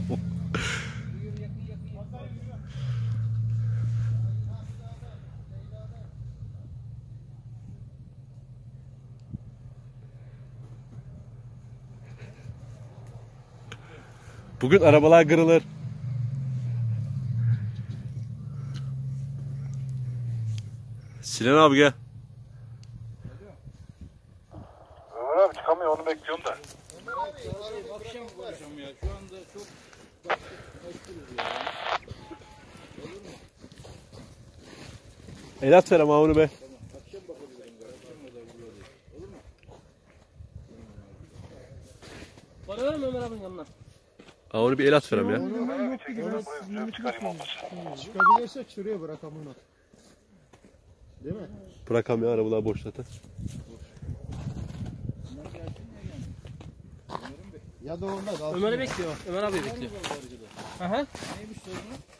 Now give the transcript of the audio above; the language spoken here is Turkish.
Bugün arabalar kırılır. Sinan abi gel. Ömer abi çıkamıyor, onu bekliyorum da. Akşam konuşalım ya. Şu anda çok başlıyoruz ya. Olur mu? El at ver ama onu be. Tamam. Akşam bakarız. Akşam da buradayız. Olur mu? Para ver mi Ömer abinin yanına? Ha, onu bir el at ver ama ya. Ömer abi çekeyim, ben buraya çıkarayım olmasa. Çıkabilirsek şuraya bırakalım onu. Değil mi? Bırakamıyor arabalar boş zaten. Ya da onda kalsın. Ömer'i bekliyor. Ömer abi bekliyor. Aha. Neymiş sorunu?